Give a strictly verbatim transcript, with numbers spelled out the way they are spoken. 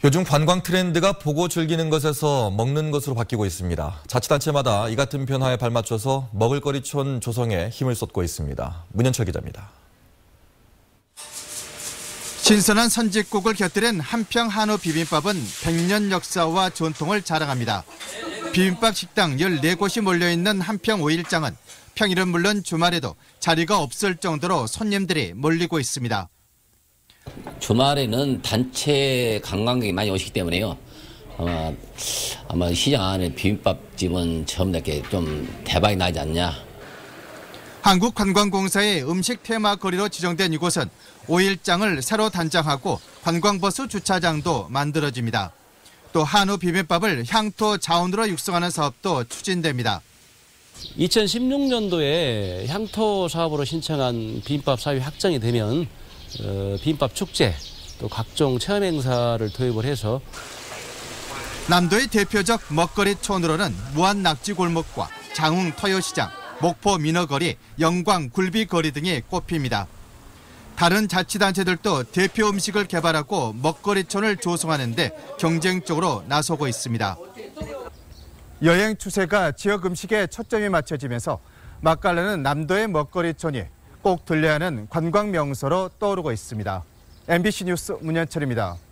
요즘 관광 트렌드가 보고 즐기는 것에서 먹는 것으로 바뀌고 있습니다. 자치단체마다 이 같은 변화에 발맞춰서 먹을거리촌 조성에 힘을 쏟고 있습니다. 문현철 기자입니다. 신선한 선짓국을 곁들인 한평 한우 비빔밥은 백 년 역사와 전통을 자랑합니다. 비빔밥 식당 열네 곳이 몰려있는 한평 오일장은 평일은 물론 주말에도 자리가 없을 정도로 손님들이 몰리고 있습니다. 주말에는 단체 관광객이 많이 오시기 때문에요. 아마, 아마 시장 안에 비빔밥집은 처음 이렇게 좀 대박이 나지 않냐. 한국관광공사의 음식 테마 거리로 지정된 이곳은 오일장을 새로 단장하고 관광버스 주차장도 만들어집니다. 또 한우 비빔밥을 향토 자원으로 육성하는 사업도 추진됩니다. 이천십육 년도에 향토 사업으로 신청한 비빔밥 사업이 확정이 되면 어, 비빔밥 축제 또 각종 체험 행사를 도입을 해서 남도의 대표적 먹거리촌으로는 무안 낙지 골목과 장흥 터요시장, 목포 민어거리, 영광 굴비거리 등이 꼽힙니다. 다른 자치단체들도 대표 음식을 개발하고 먹거리촌을 조성하는 데 경쟁적으로 나서고 있습니다. 여행 추세가 지역 음식에 초점이 맞춰지면서 맛깔나는 남도의 먹거리촌이 꼭 들려야 하는 관광 명소로 떠오르고 있습니다. 엠비씨 뉴스 문현철입니다.